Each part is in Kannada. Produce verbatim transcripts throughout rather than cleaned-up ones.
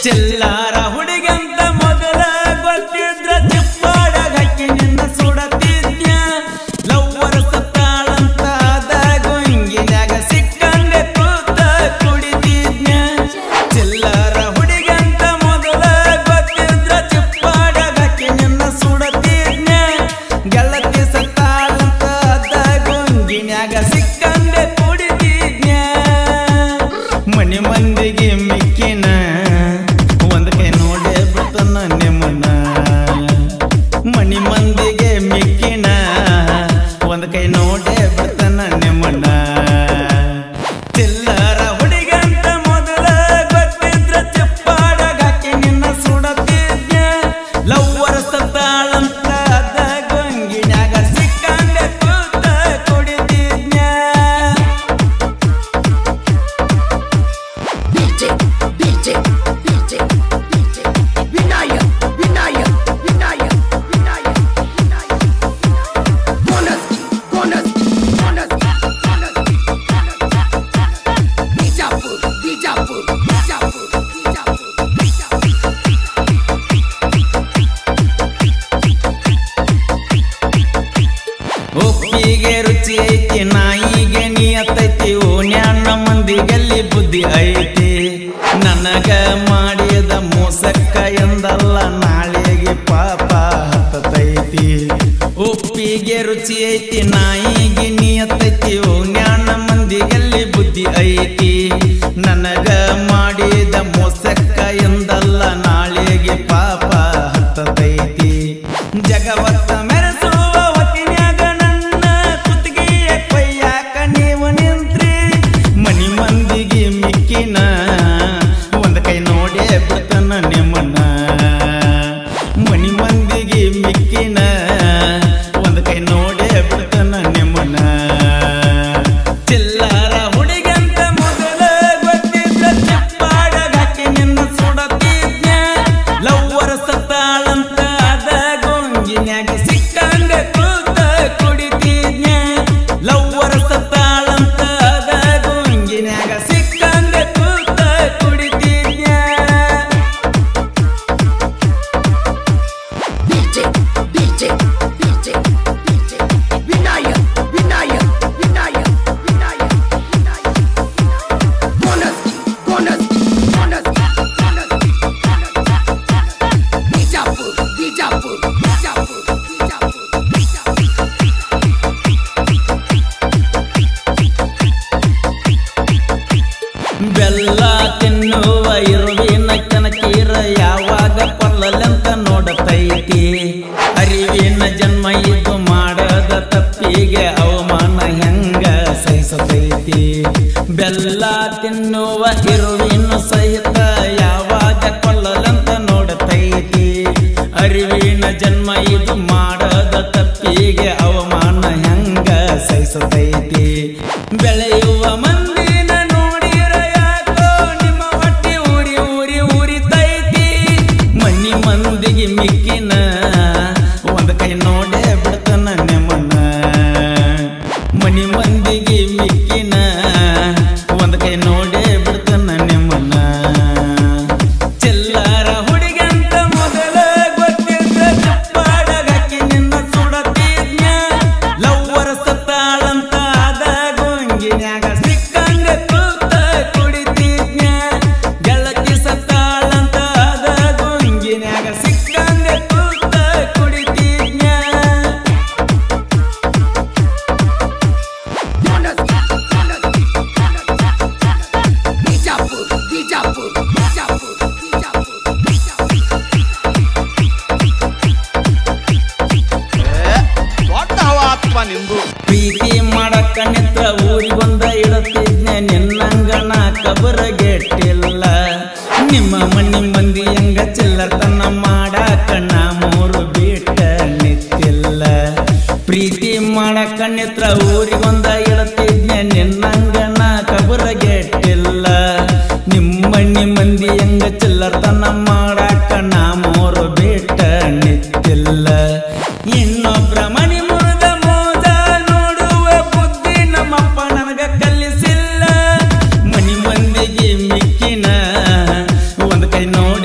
ಚಿಲ್ಲಾರ ಹುಡುಗಂತ ಮೊದಲ ಗೊತ್ತಿದ್ರ ಚಿಪ್ಪಾಡ ಹಕ್ಕಿ ನಿನ್ನ ಸುಡತಿದ್ಯ ಲವ್ವರ ಸತ್ತಾಳಂತ ಅದ ಗೊಂಗಿನ್ಯಾಗ ಸಿಕ್ಕಂಗೆ ಕೂತ ಕುಡಿತಿದ್ಯ ಚಿಲ್ಲಾರ ಹುಡುಗಂತ ಮೊದಲ ಗೊತ್ತಿದ್ರ ಚಿಪ್ಪಾಡ ಹಕ್ಕಿ ನಿನ್ನ ಸುಡತಿದ್ಯ ಗೆಳತಿ ಸತ್ತಾಳಂತ ಅದ ಗೊಂಗಿನ್ಯಾಗ ಸಿಕ್ಕಂಗೆ ಕುಡಿತಿದ್ಯ ಮನಿ ಮಂದಿಗೆ ಮಿಕ್ಕಿನ ಮನಿ ಮಂದಿಗೆ ಮಿಕ್ಕಿನ ಒಂದ್ ಕೈ ನೋಡೆ ಬರ್ತನ ನಿಮ್ಮಣ್ಣ ಚಿಲ್ಲರ ಹುಡುಗಂತ ಮೊದಲ ಗೊತ್ತಿದ್ರ ಚಿಪ್ಪಾಡ ಹಾಕಿ ನಿನ್ನ ಸುಡತಿದ್ಯ ಲವ್ವರ ಸತ್ತಾಳಂತ ಅದ ಗೊಂಗಿನ್ಯಾಗ ಸಿಕ್ಕಂಗೆ ಕೂತ ಕುಡಿತಿದ್ಯ ಬಿಜೆ ಬಿಜೆ ಬಿಜೆ ಬಿಜೆ ವಿನಾಯ ವಿನಾಯ ವಿನಾಯ ಒಪ್ಪಿಗೆ ರುಚಿ ಐತಿ ನಾಯಿಗೆ ನಿಯತೈತಿ ಓಣ್ಯಾನ ಮಂದಿಗಲ್ಲಿ ಬುದ್ಧಿ ಐತಿ ನನಗ ಮಾಡಿದ ಮೋಸಕ್ಕ ಎಂದಲ್ಲ ನಾಳೆಗೆ ಪಾಪ ಹತ್ತೈತಿ ಒಪ್ಪಿಗೆ ರುಚಿ ಐತಿ ನಾಯಿಗೆ ನಿಯತೈತಿ ಓಣ್ಯಾನ ಮಂದಿಗಲ್ಲಿ ಬುದ್ಧಿ ಐತಿ ನನಗ ಮಾಡಿದ ಮೋಸಕ್ಕ ಎಂದಲ್ಲ ನಾಳೆಗೆ ಪಾಪ ಹತ್ತೈತಿ ಜಗವತ್ತ ಮೆರೆಸುವ ಹೊತ್ತಿನ್ಯಾಗ ನನ್ನ ಕುತ್ತಿಗೆಯ ಕೈಯಾಕ ನೀವು ನಿಂತ್ರಿ ಮನಿ ಮಂದಿಗೆ ಮಿಕ್ಕಿನ ಒಂದ್ ಕೈ ನೋಡೇ ಬಿಡ್ತನ ನಿಮ್ಮನ್ನ ಮನಿ ಮಂದಿಗೆ ಮಿಕ್ಕಿನ ಒಂದ್ ಕೈ ನೋಡೇ ಬಿಡ್ತನ ನಿಮ್ಮನ್ನ ಚಿಲ್ಲಾರ ಹುಡುಗಂತ ಮೊದಲ ಗೊತ್ತಿದ್ರ ಚಿಪ್ಪಾಡ ಹಾಕಿ ನಿನ್ನ ಸುಡತಿದ್ಯ ಲವ್ವರ ಸತ್ತಾಳಂತ ಅದ ಗೊಂಗಿನ್ಯಾಗ ಸಿಕ್ಕಂಗ ಕೂತ ಕುಡಿತಿದ್ಯ ಲವ್ವರ ಸತ್ತಾಳಂತ ಅದ ಗೊಂಗಿನ್ಯಾಗ ಸಿಕ್ಕಂಗ ಕೂತ ಕುಡಿತಿದ್ಯ ಬಿಜೆ ಬಿಜೆ ಬಿಜೆ ಬಿಜೆ ವಿನಾಯ ವಿನಾಯ ವಿನಾಯ ವಿನಾಯ ವಿನಾಯ bonus bonus bonus bonus Bijapur Bijapur Bijapur ಬೆಲ್ಲ ತಿನ್ನುವ ಇರುವಿನ ಕನಕೀರ ಯಾವಾಗ ಕೊಲ್ಲಲೆಂತ ನೋಡತೈತಿ ಅರಿವಿನ ಜನ್ಮ ಇದು ಮಾಡದ ತಪ್ಪಿಗೆ ಅವಮಾನ ಹೆಂಗ ಸಹಿಸತೈತಿ ಬೆಲ್ಲ ತಿನ್ನುವ ಇರುವಿನ ಸಹಿತ ಯಾವಾಗ ಕೊಲ್ಲಲೆಂತ ನೋಡತೈತಿ ಅರಿವಿನ ಜನ್ಮ ಇದು ಮಾಡದ ತಪ್ಪಿಗೆ ಅವಮಾನ ಹೆಂಗ ಸಹಿಸತೈತಿ ಬೆಳೆಯುವ ಮಂದಿನ ನೋಡಿರ ಯಾಕೋ ನಿಮ್ಮ ಹೊಟ್ಟೆ ಊರಿ ಊರಿ ಊರಿತೈತಿ ಮನಿ ಮಂದಿಗೆ ಮಿಕ್ಕಿನ ಒಂದ್ ಕೈ ನೋಡೇ ಬಿಡ್ತನ ನಿಮ್ಮನ್ನ ಮನಿ ಮಂದಿಗೆ ಮಿಕ್ಕಿನ ಒಂದ್ ಕೈ ನೋಡೇ ಬಿಡ್ತನ ನಿಮ್ಮನ್ನ ಚಿಲ್ಲಾರ ಹುಡುಗಂತ ಮೊದಲ ಗೊತ್ತಿದ್ರ ಚಪ್ಪಾಡ ಹಾಕಿ ನಿನ್ನ ಸುಡತಿದ್ಯ ಲವ್ವರ ಸತ್ತಾಳಂತ ಅದ ಗೊಂಗಿನ್ಯಾಗ ಸಿಕ್ಕಂಗ ಕೂತ ಕುಡಿತಿದ್ಯ ಗೆಳತಿ ಸತ್ತಾಳಂತ ಅದ ಗೊಂಗಿನ್ಯಾಗ ಸಿಕ್ಕಂಗ ಕೂತ ಕುಡಿತಿದ್ಯ ಬೋನಸ್ ಬೋನಸ್ ಬಿಜಾಪುರ ಬಿಜಾಪುರ ಬಿಜಾಪುರ ದೊಡ್ಡ ಹವಾತ್ಮ ನಿಂದು ಪ್ರೀತಿ ಮಾಡಕ್ಕ ನಿತ್ರ ಊರಿಗೊಂದ ಇಡತಿದ್ನ ನಿನ್ನಂಗನ ಕಬರಗೆಟ್ಟಿಲ್ಲ ನಿಮ್ಮ ಮನಿ ಮಂದಿ ಹೆಂಗ ಚಿಲ್ಲತನ ಮಾಡಾಕ ನಾ ಮೂರು ಬಿಟ್ಟ ನಿತ್ತಿಲ್ಲ ಪ್ರೀತಿ ಮಾಡಕ್ಕ ನಿತ್ರ ಊರಿಗೊಂದ ಇಡತಿದ್ನ ನಿನ್ನಂಗನ ಕಬರಗೆಟ್ಟಿಲ್ಲ ನಿಮ್ಮ ಮನಿ ಮಂದಿ ಹೆಂಗ ಚಿಲ್ಲತನ ಮಾಡಾಕ ನಾ ಮೂರು ಬಿಟ್ಟ ನಿತ್ತಿಲ್ಲ ಇನ್ನೊಬ್ರ ಮನಿ ಮುರಿದ ಮೋದ ನೋಡುವ ಬುದ್ಧಿ ನಮ್ಮಪ್ಪ ನನಗ ಕಲಿಸಿಲ್ಲ ಮನಿ ಮಂದಿಗೆ ಮಿಕ್ಕಿನ ಒಂದ್ ಕೈ ನೋಡಿ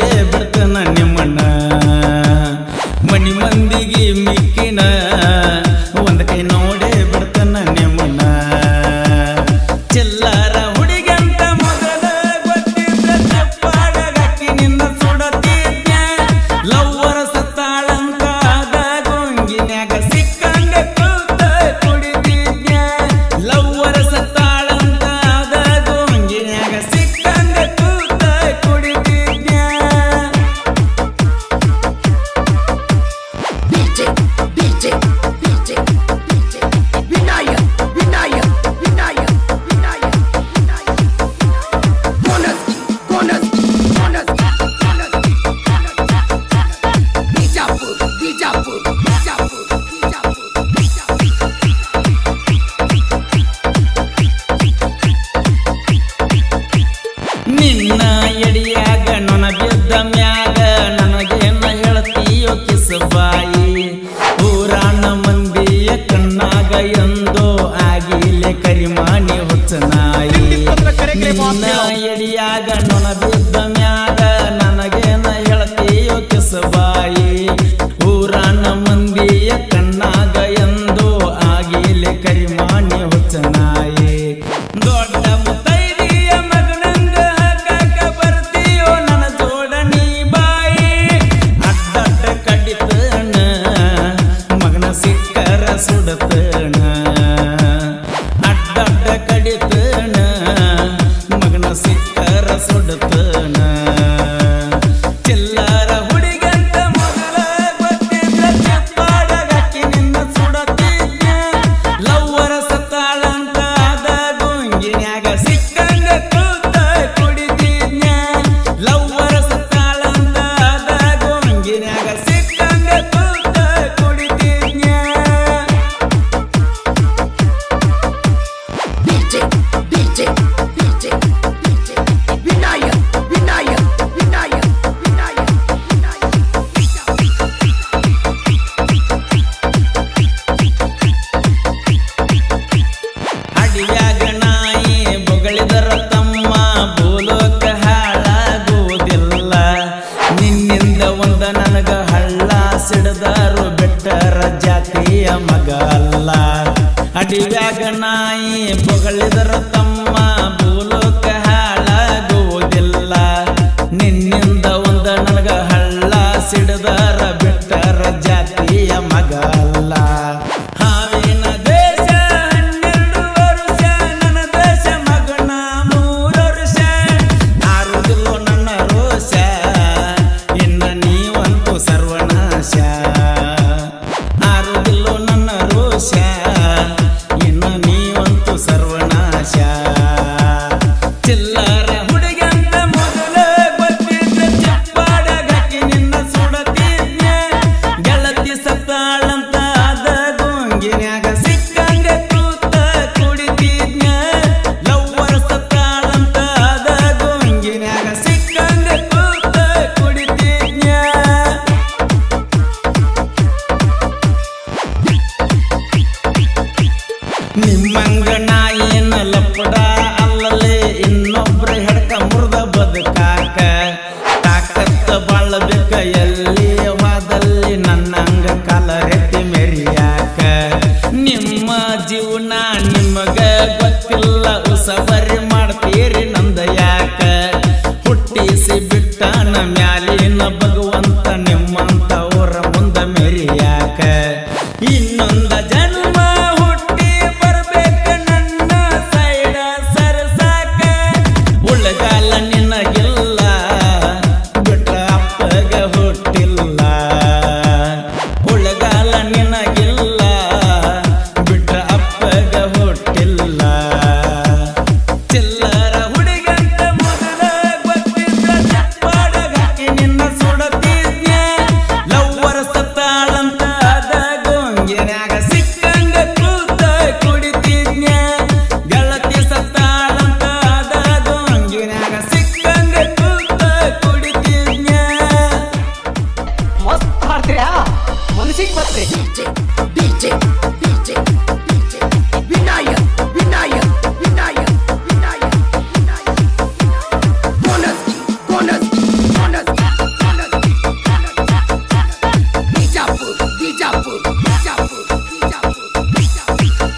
ಎಡಿಯಾಗ ನೊನ ಬಿದ್ದ ಮ್ಯಾಗ ನನಗೇನ ಹೇಳ್ತೀಯೋ ಕಿಸಬಾಯಿ ಊರಾಣ ಮಂದಿಯ ಕಣ್ಣಾಗ ಎಂದೋ ಆಗಿಲೆ ಕರಿಮಾನಿ ಹುಚ್ಚನಾಯಿ ನಿನ್ನ ಎಡಿಯಾಗ ನೊನ ಬಿದ್ದ ಮ್ಯಾಗ ನನಗೇನ ಹೇಳ್ತೀಯೋ ಕಿಸಬಾಯಿ ಊರಾಣ ಮಂದಿಯ ಕಣ್ಣಾಗ ಎಂದೋ ಆಗಿಲೆ ಕರಿಮಾನಿ ಹುಚ್ಚನಾಯಿ ದೊಡ್ಡ ಮುತ್ತೈದೆಯ ಮಗನಂಗ ಹಾಕಾಕ ಬರ್ತೀಯೋ ನನ್ನ ಜೋಡಣಿ ಬಾಯಿ ಅಡ್ಡಡ್ಡ ಕಡಿತಣ ಮಗನ ಸಿಕ್ಕರ ಸುಡತಣ ಅಡ್ಡಡ್ಡ ಕಡಿತಣ ಮಗನ ಸಿಕ್ಕರ ಸುಡತಣ ಚಿಲ್ಲರ ಹುಡುಗಂತ ಮೊದಲ ಗೊತ್ತಿದ್ರ ಚಪ್ಪಾಡಗಾಕಿ ನಿನ್ನ ಸುಡತಿದ್ನ ಲವ್ವರ ಸತ್ತಾಳಂತ ಆದ ಗುಂಗಿನ್ಯಾಗ ಸಿಕ್ಕಂಗ ಕೂತ ಕುಡಿತಿದ್ನ ಲವ್ವರ ಸತ್ತಾಳಂತ ಆದ ಗುಂಗಿನ್ಯಾಗ ಸಿಕ್ಕಂಗ ಕೂತ ಕುಡಿತಿದ್ನ DJ DJ DJ DJ Vinayak Vinayak Vinayak Vinayak ಅಡಿಯಾಗ ನಾಯಿ ಬೊಗಳಿದರ ತಮ್ಮ ಭೂಲೋಕ ಹಾಳಾಗುವುದಿಲ್ಲ ನಿನ್ನಿಂದ ಒಂದ ನನಗ ಹಳ್ಳ ಸಿಡದಾರು ಬೆಟ್ಟರ ಜಾತಿಯ ಮಗ ಅಲ್ಲ ಅಡಿಯಾಗ ನಾಯಿ ಬೊಗಳಿದರ ತಮ್ಮ ಭೂಲೋಕ ಹಾಳಾಗುವುದಿಲ್ಲ ನಿನ್ನಿಂದ ಒಂದ ನನಗ ಹಳ್ಳ ಸಿಡದಾರ ಬೆಟ್ಟರ ಜಾತಿಯ ಮಗ ಅಲ್ಲ ಹಾವಿನ ದೇಶ ಹನ್ನೆರಡು ವರ್ಷ ನನ್ನ ದೇಶ ಮಗನ ಮೂರು ವರ್ಷ ಆರುದಿಲ್ಲೋ ನನ್ನ ರೋಷ ಇನ್ನ ನೀವಂತೂ ಸರ್ವನಾಶ ಆರುದಿಲ್ಲೋ ನನ್ನ ರೋಷ ಇನ್ನ ನೀವಂತೂ ಸರ್ವನಾಶ ಚಿಲ್ಲರ ಹುಡುಗಂತ ಮೊದಲ ಗೊತ್ತಿದ್ದ ಚಪ್ಪಾಡಗಾಕಿ ನಿನ್ನ ಸುಡತಿದ್ನ ಗೆಳತಿ ಸತ್ತಾಳಂತ ಆದ ಗುಂಗಿನ್ಯಾಗ ಸಿಕ್ಕಂಗ ಕೂತ ಕುಡಿತಿದ್ನ ಲವ್ವರ ಸತ್ತಾಳಂತ ಆದ ಗುಂಗಿನ್ಯಾಗ ಸಿಕ್ಕಂಗ ಕೂತ ಕುಡಿತಿದ್ನ ನಿಮ್ಮಂಗ ನಾಯಿನ ಲಪ್ಪಡ ಅಲ್ಲಲೇ ಇನ್ನೊಬ್ರ ಹೆಡ್ಕ ಮುರ್ದ ಬದುಕಾಕ ತಾಕತ್ತ ಬಾಳಬೇಕ ಎಲ್ಲಿ ವಾದಲ್ಲಿ ನನ್ನಂಗ ಕಾಲರೆತ್ತಿ ಮೆರಿಯಾಕ ನಿಮ್ಮ ಜೀವನ ನಿಮಗ ಗೊತ್ತಿಲ್ಲ ಉಸಬರಿ ಮಾಡ್ತೀರಿ ನಂದ ಯಾಕ ಹುಟ್ಟಿಸಿ ಬಿಟ್ಟನ ಮ್ಯಾಲಿನ ಭಗವಂತ ನಿಮ್ಮಂತ ಊರ ಮುಂದ ಮೆರಿಯಾಕ ಇನ್ನೊಂದ ಜನ್ಮ ಹುಟ್ಟಿ ಬರ್ಬೇಕ ನನ್ನ ಸೈಡ ಸರಸಾಕ ಉಳ್ಳಗಾಲ ನಿನಗಿಲ್ಲ ಬಿಟ್ಟ ಅಪ್ಪಗ ಹುಟ್ಟಿಲ್ಲ ಉಳ್ಳಗಾಲ ನಿನಗಿಲ್ಲ ಬಿಟ್ಟ ಅಪ್ಪಗ ಹುಟ್ಟಿಲ್ಲ ಚಿಲ್ಲರ ಹುಡುಗಂತ ಮೊದಲ ಗೊತ್ತಿದ್ದ ಚಪ್ಪಾಡಗಾಕಿ ನಿನ್ನ ಸುಡತಿದ್ನ ಲವ್ವರ ಸತ್ತಾಳಂತ ಆದ ಗುಂಗಿನ್ಯಾಗ ಸಿಕ್ಕಂಗ ಕೂತ ಕುಡಿತಿದ್ನ ಗೆಳತಿ ಸತ್ತಾಳಂತ ಆದ ಗುಂಗಿನ್ಯಾಗ ಸಿಕ್ಕಂಗ ಕೂತ ಕುಡಿತಿದ್ನ ಮಸ್ತ್ ಹಾಡ್ತೀರಾ ಮನಸ್ಸಿಗೆ ಬರ್ತೀರಿ DJ DJ DJ DJ Vinayak Vinayak Vinayak Vinayak Vinayak bonus bonus bonus bonus Bijapur Bijapur Bijapur Bijapur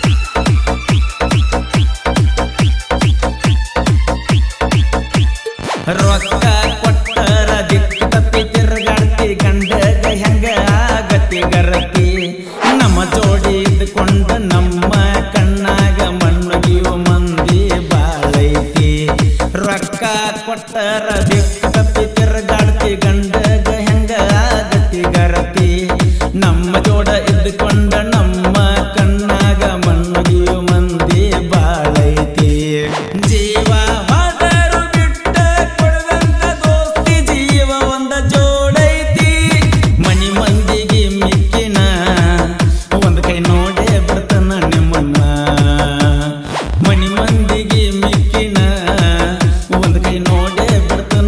ರೊಕ್ಕ ಕೊಟ್ಟರ ದಿಕ್ಕ ತಪ್ಪಿ ತಿರ್ಗಾಡ್ತಿ ಗಂಡಗ ಹೆಂಗ ಆಗತಿ ಗರತಿ ನಮ್ಮ ಜೋಡಿ ಇದ್ಕೊಂಡ ನಮ್ಮ ಕಣ್ಣಾಗ ಮಣ್ಣಗಿಯು ಮಂದಿ ಬಾಳೈತಿ ರೊಕ್ಕ ಕೊಟ್ಟರ ದಿಕ್ಕ ತಪ್ಪಿ ತಿರ್ಗಾಡ್ತಿ ಗಂಡಗ ಹೆಂಗ ಆಗತಿ ಗರತಿ ನಮ್ಮ ಜೋಡ ಇದ್ಕೊಂಡ ನಮ್ಮ ಕಣ್ಣಾಗ ಮಣ್ಣಗಿಯು ಮಂದಿ ಬಾಳೈತಿ ಜೀವ ಹೋದರು ಬಿಟ್ಟ ಕೊಡುವಂತ ದೋಸ್ತಿ ಜೀವ ಒಂದ ಜೋಡೈತಿ ಮನಿ ಮಂದಿಗೆ ಮಿಕ್ಕಿನ ಒಂದ್ ಕೈ ನೋಡೇ ಬಿಡ್ತಾನ ನಿಮ್ಮನ್ನ ಮನಿ ಮಂದಿಗೆ ಮಿಕ್ಕಿನ ಒಂದ್ ಕೈ ನೋಡೇ ಬಿಡ್ತಾನ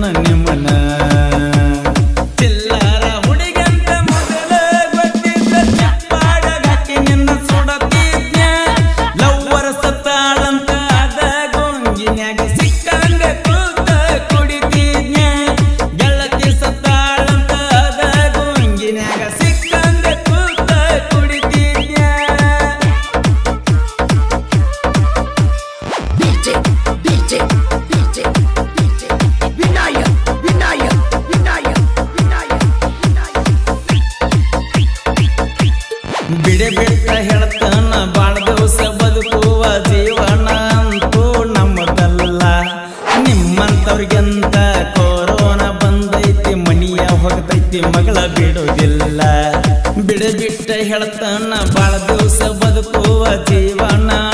ಕೊರೋನಾ ಬಂದೈತಿ ಮನಿಯ ಹೋಗತೈತಿ ಮಗಳ ಬಿಡುವುದಿಲ್ಲ ಬಿಡ ಬಿಟ್ಟ ಹೇಳ್ತಾನ ಬಾಳ ದಿವಸ ಬದುಕುವ ಜೀವನ